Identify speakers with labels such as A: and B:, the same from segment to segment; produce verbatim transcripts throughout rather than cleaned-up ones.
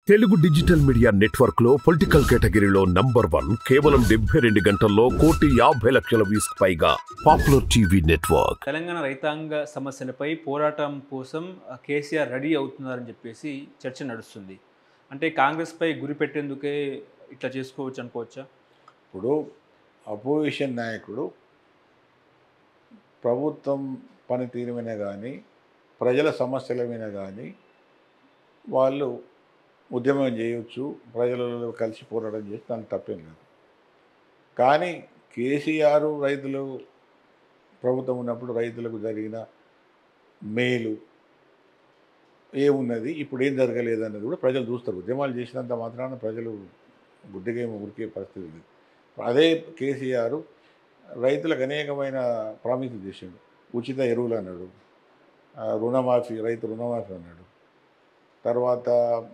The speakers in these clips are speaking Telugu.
A: తెలుగు డిజిటల్ మీడియా నెట్వర్క్ లో పొలిటికల్ కేటగిరీలో నంబర్ వన్ కేవలం డెబ్బై రెండు గంటల్లో కోటి యాభై లక్షల వ్యూస్ పైగా పాపులర్ టీవీ నెట్వర్క్.
B: తెలంగాణ రైతాంగ సమస్యలపై పోరాటం కోసం కేసీఆర్ రెడీ అవుతున్నారని చెప్పేసి చర్చ నడుస్తుంది. అంటే కాంగ్రెస్ పై గురి పెట్టేందుకే ఇట్లా చేసుకోవచ్చు అనుకోవచ్చా?
C: ఇప్పుడు అపోజిషన్ నాయకుడు ప్రభుత్వం పనితీరు మీద కానీ ప్రజల సమస్యల మీద కానీ వాళ్ళు ఉద్యమం చేయవచ్చు, ప్రజలలో కలిసి పోరాటం చేసి దానికి తప్పేం లేదు. కానీ కేసీఆర్ రైతులు ప్రభుత్వం ఉన్నప్పుడు రైతులకు జరిగిన మేలు ఏమున్నది, ఇప్పుడు ఏం జరగలేదు అన్నది కూడా ప్రజలు చూస్తారు. ఉద్యమాలు చేసినంత మాత్రాన ప్రజలు గుడ్డిగా ఉరికే పరిస్థితి లేదు. అదే కేసీఆర్ రైతులకు అనేకమైన ప్రామిసులు చేశాడు. ఉచిత ఎరువులు అన్నాడు, రుణమాఫీ, రైతు రుణమాఫీ అన్నాడు, తర్వాత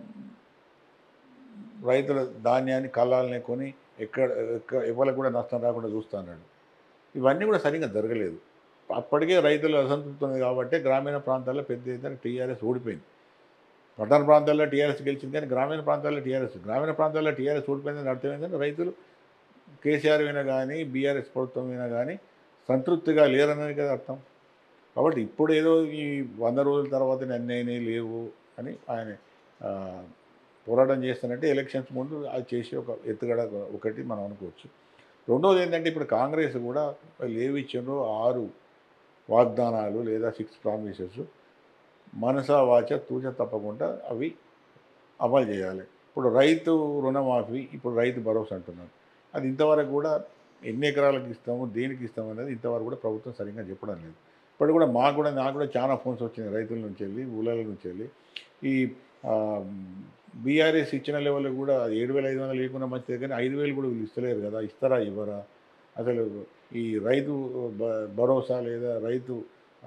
C: రైతుల ధాన్యాన్ని కళ్ళాలని కొని ఎక్కడ ఎక్కడ ఎవరికి కూడా నష్టం రాకుండా చూస్తా అన్నాడు. ఇవన్నీ కూడా సరిగ్గా జరగలేదు. అప్పటికే రైతులు అసంతృప్తి ఉంది కాబట్టి గ్రామీణ ప్రాంతాల్లో పెద్ద ఎత్తున టీఆర్ఎస్ ఓడిపోయింది. పట్టణ ప్రాంతాల్లో టీఆర్ఎస్ గెలిచింది, కానీ గ్రామీణ ప్రాంతాల్లో టీఆర్ఎస్ గ్రామీణ ప్రాంతాల్లో టీఆర్ఎస్ ఓడిపోయిందని అర్థం ఏంటంటే రైతులు కేసీఆర్ అయినా కానీ బీఆర్ఎస్ ప్రభుత్వం అయినా కానీ సంతృప్తిగా లేరన్నది కదా అర్థం. కాబట్టి ఇప్పుడు ఏదో ఈ వంద రోజుల తర్వాత అన్నీ లేవు అని ఆయన పోరాటం చేస్తానంటే ఎలక్షన్స్ ముందు అది చేసి ఒక ఎత్తుగడ ఒకటి మనం అనుకోవచ్చు. రెండవది ఏంటంటే ఇప్పుడు కాంగ్రెస్ కూడా లేవి ఇచ్చిండ్రో ఆరు వాగ్దానాలు లేదా సిక్స్ ప్రామిసెస్ మనసా వాచ తూచ తప్పకుండా అవి అమలు చేయాలి. ఇప్పుడు రైతు రుణమాఫీ, ఇప్పుడు రైతు భరోసా అంటున్నారు. అది ఇంతవరకు కూడా ఎన్ని ఎకరాలకు ఇస్తాము, దేనికి ఇస్తాము అనేది ఇంతవరకు కూడా ప్రభుత్వం సరిగ్గా చెప్పడం లేదు. ఇప్పుడు కూడా మాకు కూడా నాకు కూడా చాలా ఫోన్స్ వచ్చినాయి రైతుల నుంచి వెళ్ళి, ఊళ్ళ నుంచి వెళ్ళి. ఈ బీఆర్ఎస్ ఇచ్చిన లెవెల్ కూడా ఏడు వేల ఐదు వందలు లేకుండా మంచిది, కానీ ఐదు వేలు కూడా వీళ్ళు ఇస్తలేరు కదా, ఇస్తారా ఇవ్వరా? అసలు ఈ రైతు భరోసా లేదా రైతు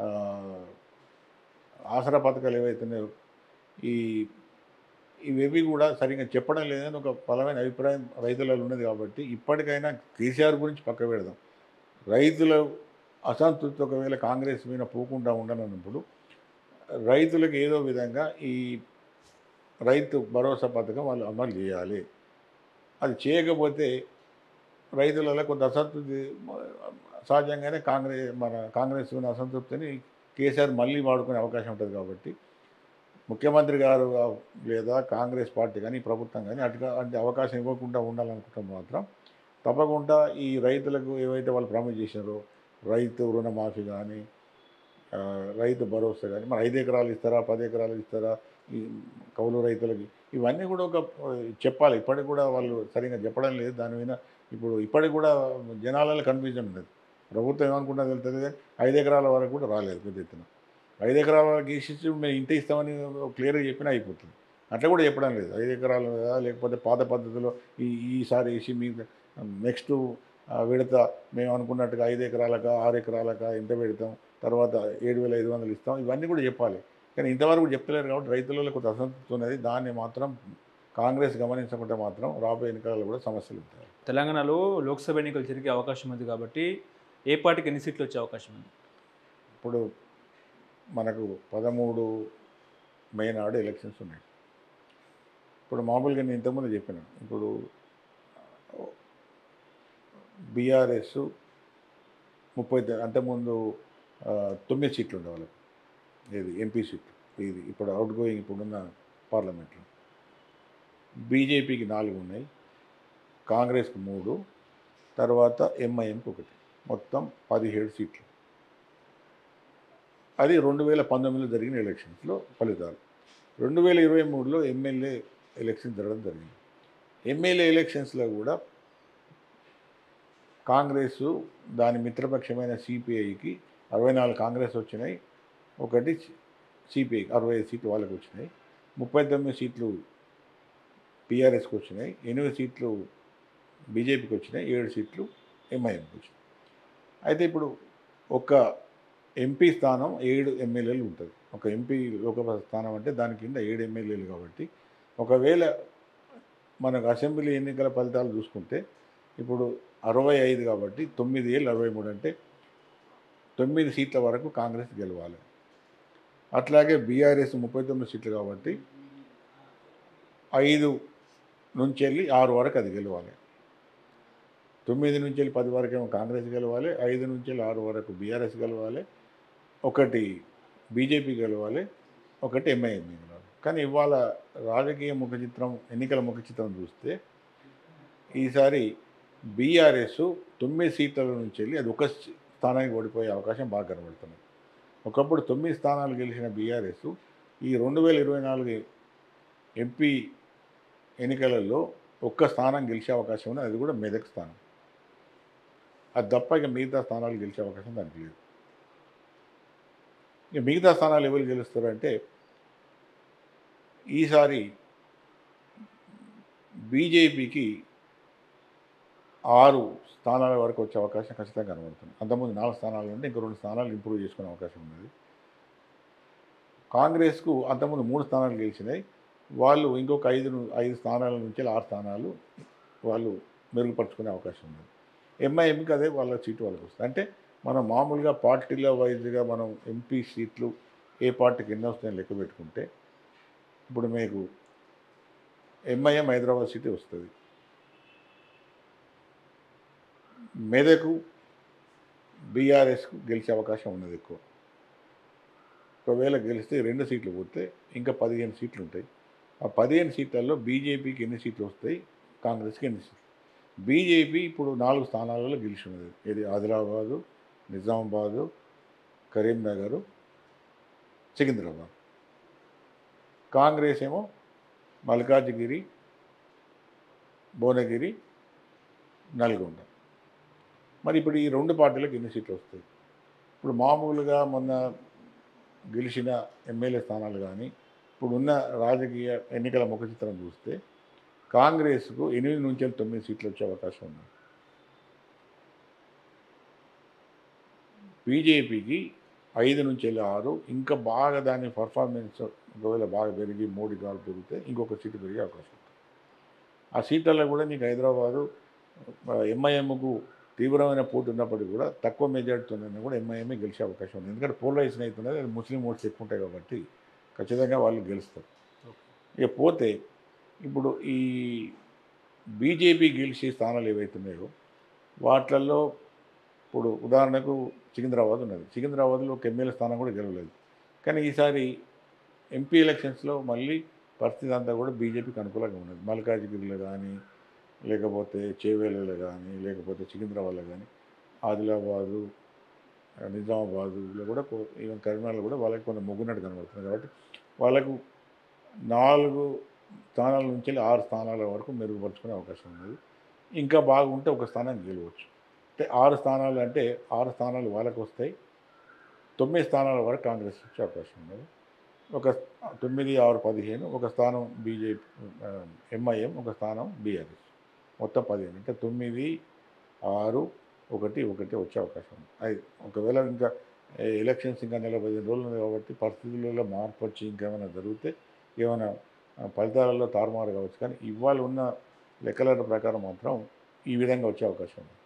C: ఆసరా పథకాలు ఏవైతున్నాయో ఈ ఇవేవి కూడా సరిగ్గా చెప్పడం లేదని ఒక బలమైన అభిప్రాయం రైతులలో ఉన్నది. కాబట్టి ఇప్పటికైనా కేసీఆర్ గురించి పక్క పెడదాం. రైతుల అసంతృప్తి ఒకవేళ కాంగ్రెస్ మీద పోకుండా ఉండనప్పుడు రైతులకు ఏదో విధంగా ఈ రైతు భరోసా పథకం వాళ్ళు అమలు చేయాలి. అది చేయకపోతే రైతులలో కొంత అసంతృప్తి సహజంగానే కాంగ్రెస్ మన కాంగ్రెస్ ఉన్న అసంతృప్తిని కేసీఆర్ మళ్ళీ వాడుకునే అవకాశం ఉంటుంది. కాబట్టి ముఖ్యమంత్రి గారు లేదా కాంగ్రెస్ పార్టీ కానీ ప్రభుత్వం కానీ అటుగా అంటే అవకాశం ఇవ్వకుండా ఉండాలనుకుంటే మాత్రం తప్పకుండా ఈ రైతులకు ఏవైతే వాళ్ళు ప్రామిస్ చేశారో రైతు రుణమాఫీ కానీ రైతు భరోసా కానీ మరి ఐదు ఎకరాలు ఇస్తారా, పది ఎకరాలు ఇస్తారా ఈ కౌలు రైతులకి, ఇవన్నీ కూడా ఒక చెప్పాలి. ఇప్పటికి కూడా వాళ్ళు సరిగ్గా చెప్పడం లేదు. దాని మీద ఇప్పుడు ఇప్పటికి కూడా జనాలలో కన్ఫ్యూజన్ ఉండదు. ప్రభుత్వం ఏమనుకుంటుందో తెలుస్తుంది, కానీ ఐదు ఎకరాల వరకు కూడా రాలేదు పెద్ద ఎత్తున. ఐదు ఎకరాల వరకు ఇచ్చి మేము ఇంత ఇస్తామని క్లియర్గా చెప్పినా అయిపోతుంది. అట్లా కూడా చెప్పడం లేదు. ఐదు ఎకరాలు లేకపోతే పాత పద్ధతిలో ఈ ఈసారి వేసి మీ నెక్స్ట్ విడత మేము అనుకున్నట్టుగా ఐదు ఎకరాలకా ఆరు ఎకరాలకా ఎంత పెడతాం, తర్వాత ఏడు వేల ఐదు వందలు ఇస్తాం, ఇవన్నీ కూడా చెప్పాలి. కానీ ఇంతవరకు చెప్తలేరు. కాబట్టి రైతులలో కొంత అసంతృప్తి ఉన్నది. దాన్ని మాత్రం కాంగ్రెస్ గమనించకుంటే మాత్రం రాబోయే ఎన్నికలలో కూడా సమస్యలు ఉంటాయి.
B: తెలంగాణలో లోక్సభ ఎన్నికలు జరిగే అవకాశం ఉంది కాబట్టి ఏ పార్టీకి ఎన్ని సీట్లు వచ్చే అవకాశం ఉంది?
C: ఇప్పుడు మనకు పదమూడు మే నాడు ఎలక్షన్స్ ఉన్నాయి. ఇప్పుడు మామూలుగా నేను ఇంతకుముందు చెప్పిన ఇప్పుడు బీఆర్ఎస్ ముప్పై అంతకుముందు తొమ్మిది సీట్లు ఉండే వాళ్ళకి, ఇది ఎంపీ సీట్లు, ఇది ఇప్పుడు అవుట్ గోయింగ్ ఇప్పుడున్న పార్లమెంట్లో. బీజేపీకి నాలుగు ఉన్నాయి, కాంగ్రెస్కి మూడు, తర్వాత ఎంఐఎంకి ఒకటి, మొత్తం పదిహేడు సీట్లు. అది రెండు వేల పంతొమ్మిదిలో జరిగిన ఎలక్షన్స్లో ఫలితాలు. రెండు వేల ఇరవై మూడులో ఎమ్మెల్యే ఎలక్షన్ జరగడం జరిగింది. ఎమ్మెల్యే ఎలక్షన్స్లో కూడా కాంగ్రెస్ దాని మిత్రపక్షమైన సిపిఐకి అరవై నాలుగు కాంగ్రెస్ వచ్చినాయి, ఒకటి సిపిఐకి అరవై ఐదు సీట్లు వాళ్ళకి వచ్చినాయి, ముప్పై తొమ్మిది సీట్లు టీఆర్ఎస్కి వచ్చినాయి, ఎనిమిది సీట్లు బీజేపీకి వచ్చినాయి, ఏడు సీట్లు ఎంఐఎంకి వచ్చినాయి. అయితే ఇప్పుడు ఒక ఎంపీ స్థానం ఏడు ఎమ్మెల్యేలు ఉంటుంది. ఒక ఎంపీ లోకసభ స్థానం అంటే దాని కింద ఏడు ఎమ్మెల్యేలు. కాబట్టి ఒకవేళ మనకు అసెంబ్లీ ఎన్నికల ఫలితాలు చూసుకుంటే ఇప్పుడు అరవై ఐదు కాబట్టి తొమ్మిది ఏళ్ళు అరవై మూడు అంటే తొమ్మిది సీట్ల వరకు కాంగ్రెస్ గెలవాలి. అట్లాగే బీఆర్ఎస్ ముప్పై తొమ్మిది సీట్లు కాబట్టి ఐదు నుంచి వెళ్ళి ఆరు వరకు అది గెలవాలి. తొమ్మిది నుంచి వెళ్ళి పది వరకు ఏమో కాంగ్రెస్ గెలవాలి, ఐదు నుంచి వెళ్ళి ఆరు వరకు బీఆర్ఎస్ గెలవాలి, ఒకటి బీజేపీ గెలవాలి, ఒకటి ఎంఐఎం గెలవాలి. కానీ ఇవాళ రాజకీయ ముఖ చిత్రం, ఎన్నికల ముఖ చిత్రం చూస్తే ఈసారి బీఆర్ఎస్ తొమ్మిది సీట్ల నుంచి వెళ్ళి అది ఒక స్థానానికి ఓడిపోయే అవకాశం బాగా కనబడుతుంది. ఒకప్పుడు తొమ్మిది స్థానాలు గెలిచిన బీఆర్ఎస్ ఈ రెండు వేల ఇరవై నాలుగు ఎంపీ ఎన్నికలలో ఒక్క స్థానం గెలిచే అవకాశం ఉంది, అది కూడా మెదక్ స్థానం. అది తప్ప ఇక మిగతా స్థానాలు గెలిచే అవకాశం దానికి లేదు. ఇక మిగతా స్థానాలు ఎవరు గెలుస్తారంటే ఈసారి బీజేపీకి ఆరు స్థానాల వరకు వచ్చే అవకాశం ఖచ్చితంగా కనబడుతుంది. అంతకుముందు నాలుగు స్థానాలు ఉంటే ఇంకో రెండు స్థానాలు ఇంప్రూవ్ చేసుకునే అవకాశం ఉన్నది. కాంగ్రెస్కు అంతకుముందు మూడు స్థానాలు గెలిచినాయి, వాళ్ళు ఇంకొక ఐదు ఐదు స్థానాల నుంచి ఆరు స్థానాలు వాళ్ళు మెరుగుపరుచుకునే అవకాశం ఉంది. ఎంఐఎంకి అదే వాళ్ళ సీటు వాళ్ళకి వస్తుంది. అంటే మనం మామూలుగా పార్టీల వైజ్గా మనం ఎంపీ సీట్లు ఏ పార్టీకి ఎన్ని వస్తాయని లెక్క పెట్టుకుంటే ఇప్పుడు మీకు ఎంఐఎం హైదరాబాద్ సీటే వస్తుంది, మెదకు బీఆర్ఎస్కు గెలిచే అవకాశం ఉన్నది ఎక్కువ. ఒకవేళ గెలిస్తే రెండు సీట్లు పోతే ఇంకా పదిహేను సీట్లు ఉంటాయి. ఆ పదిహేను సీట్లలో బీజేపీకి ఎన్ని సీట్లు వస్తాయి, కాంగ్రెస్కి ఎన్ని సీట్లు. బీజేపీ ఇప్పుడు నాలుగు స్థానాలలో గెలిచి ఉన్నది. ఇది ఆదిలాబాదు, నిజామాబాదు, కరీంనగర్, సికింద్రాబాద్. కాంగ్రెస్ ఏమో మల్కాజ్గిరి, భువనగిరి, నల్గొండ. మరి ఇప్పుడు ఈ రెండు పార్టీలకు ఎన్ని సీట్లు వస్తాయి? ఇప్పుడు మామూలుగా మొన్న గెలిచిన ఎమ్మెల్యే స్థానాలు కానీ ఇప్పుడున్న రాజకీయ ఎన్నికల ముఖ చిత్రం చూస్తే కాంగ్రెస్కు ఎనిమిది నుంచి తొమ్మిది సీట్లు వచ్చే అవకాశం ఉంది. బీజేపీకి ఐదు నుంచి వెళ్ళి ఆరు, ఇంకా బాగా దాని పర్ఫార్మెన్స్ ఒకవేళ బాగా పెరిగి మోడీ గారు పెరిగితే ఇంకొక సీటు పెరిగే అవకాశం ఉంటుంది. ఆ సీట్లలో కూడా నీకు హైదరాబాదు ఎంఐఎంకు తీవ్రమైన పోటీ ఉన్నప్పటికీ కూడా తక్కువ మెజార్టీతోనే కూడా ఎంఐఎంఏ గెలిచే అవకాశం ఉంది. ఎందుకంటే పోలరైజేషన్ అవుతున్నది, అది ముస్లిం ఓట్స్ ఎక్కువ ఉంటాయి కాబట్టి ఖచ్చితంగా వాళ్ళు గెలుస్తారు. ఇక పోతే ఇప్పుడు ఈ బీజేపీ గెలిచే స్థానాలు ఏవైతున్నాయో వాటిల్లో ఇప్పుడు ఉదాహరణకు సికింద్రాబాద్ ఉన్నది. సికింద్రాబాద్లో ఒక ఎమ్మెల్యే స్థానం కూడా గెలవలేదు. కానీ ఈసారి ఎంపీ ఎలక్షన్స్లో మళ్ళీ పరిస్థితి అంతా కూడా బీజేపీకి అనుకూలంగా ఉన్నది. మల్కాజ్గిరిలో కానీ, లేకపోతే చేవేలలో కానీ, లేకపోతే సికింద్రాబాద్లో కానీ, ఆదిలాబాదు, నిజామాబాదులో కూడా ఈవెన్ కరీంనగర్లో కూడా వాళ్ళకి కొంత మొగ్గునట్టు కనబడుతుంది. కాబట్టి వాళ్ళకు నాలుగు స్థానాల నుంచి ఆరు స్థానాల వరకు మెరుగుపరుచుకునే అవకాశం ఉన్నది. ఇంకా బాగుంటే ఒక స్థానానికి గెలవచ్చు. అంటే ఆరు స్థానాలు అంటే ఆరు స్థానాలు వాళ్ళకు వస్తాయి, తొమ్మిది స్థానాల వరకు కాంగ్రెస్ వచ్చే అవకాశం ఉన్నది. ఒక తొమ్మిది ఆరు పదిహేను, ఒక స్థానం బీజేపీ ఎంఐఎం, ఒక స్థానం బీఆర్ఎస్, మొత్తం పదిహేను. అంటే తొమ్మిది ఆరు ఒకటి ఒకటి వచ్చే అవకాశం ఉంది. అది ఒకవేళ ఇంకా ఎలక్షన్స్ ఇంకా నెల పదిహేను రోజులు ఉంది కాబట్టి పరిస్థితులలో మార్పు వచ్చి ఇంకేమైనా జరిగితే ఏమైనా ఫలితాలలో తారుమారు కావచ్చు. కానీ ఇవాళ ఉన్న లెక్కల ప్రకారం మాత్రం ఈ విధంగా వచ్చే అవకాశం ఉంది.